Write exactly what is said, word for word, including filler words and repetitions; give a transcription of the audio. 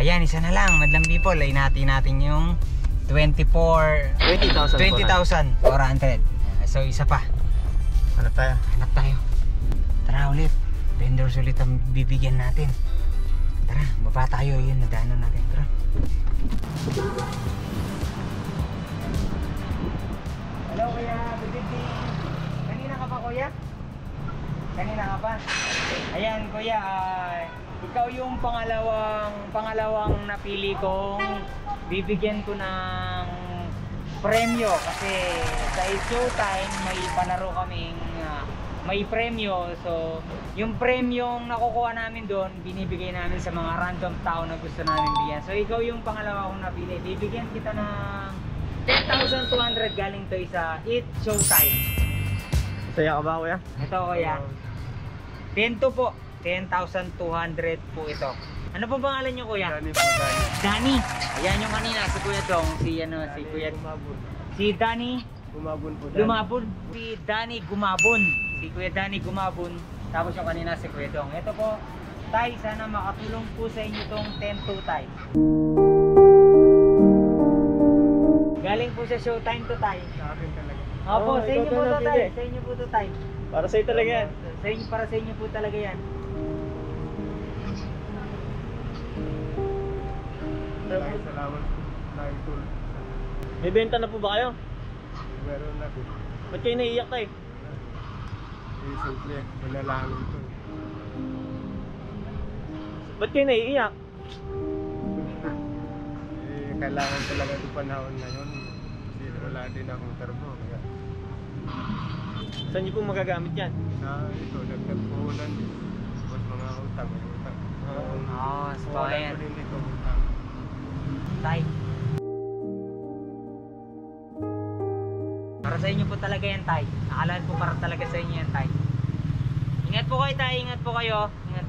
Ayan, isa na lang, madlang people. Ay natin natin yung twenty-four twenty thousand four hundred. So isa pa. Hanap tayo. Hanap tayo. Tara ulit. Vendors ulit ang bibigyan natin. Tara, baba tayo. Yun, nadaanan natin. Tara. Hello kuya, good evening. Kanina ka pa kuya? Kanina ka pa? Ayan kuya, uh, ikaw yung pangalawang pangalawang napili kong bibigyan ko ng premyo kasi sa Showtime may panaro kaming uh, may premyo. So yung premyong nakukuha namin doon binibigay namin sa mga random tao na gusto namin bigyan. So ikaw yung pangalawa kong napili, bibigyan kita ng ten thousand two hundred galing to sa It Showtime. Saya ka ba kuya? Ito kuya, ten to po, ten thousand two hundred po ito. Ano po pangalan niyo kuya? Danny po, Danny. Danny. Ayan yung kanina si Kuya Dong, si ano, si Kuya Gumabon. Si Danny Gumabon po. Lumabon. Si Danny Gumabon. Si Kuya Danny Gumabon. Tapos yung kanina si Kuya Dong. Ito po, Tay, sana makatulong po sa inyo tong ten to Tay. Galing po sa Showtime to Tay. Sa akin talaga. Opo, Oh, sa inyo ikaw po na to Tay. napili. Sa inyo po to Tay. Para sa'yo talaga yan. Sa inyo, para sa inyo po talaga yan. Maraming salamat po. Maraming tulong. May benta na po ba kayo? Meron na po. Ba't kayo naiiyak tayo? Eh, simple. Wala lang ito. Ba't kayo naiiyak? Eh, kailangan talaga itong panahon ngayon. Kasi wala din akong trabaho. Kaya... Saan niyo po magagamit yan? Sa ito, nagtagpunan din. Tapos mga utang, may utang. Oo, sa bayan. Wala ko din ito utang. Tay. Para sa inyo po talaga yan, Tay. Nakalaan po para talaga sa inyo yan, Tay. Ingat po kayo, Tay. Ingat po kayo. Ingat